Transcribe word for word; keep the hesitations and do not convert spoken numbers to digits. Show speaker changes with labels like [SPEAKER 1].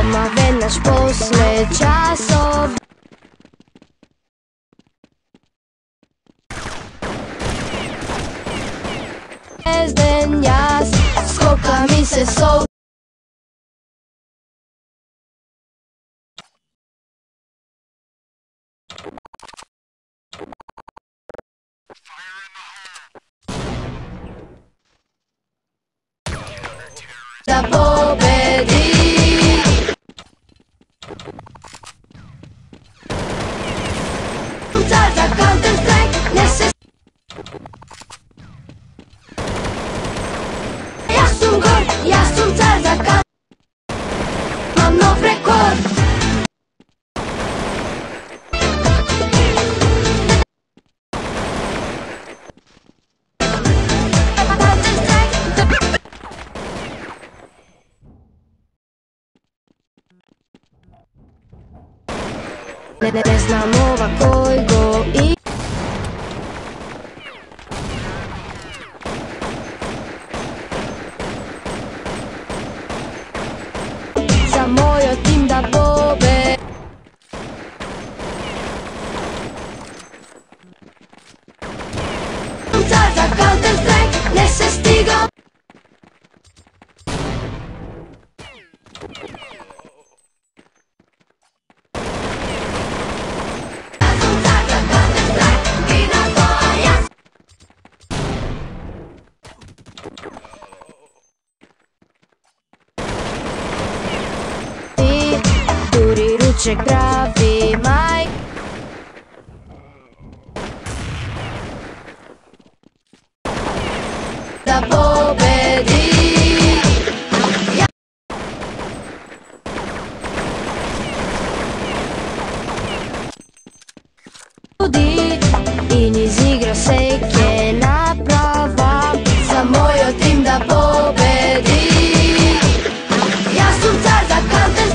[SPEAKER 1] doma venaš posle časov. Zvezden jas, skoka mi se sol. Da pobedi. Car za Counter Strike, ne se. Ja sam gor, ja sam car za Counter. Mam nov rekord. Ne, ne, ne znam ova koji go i za moj tim da pobe. Car za Counter Strike, ne se stigao. Turi ruček pravi maj. Da pobedi. Ja. Ljudi i niz igra seke naprava za moj tim da pobedi. Ja sam car za Counter.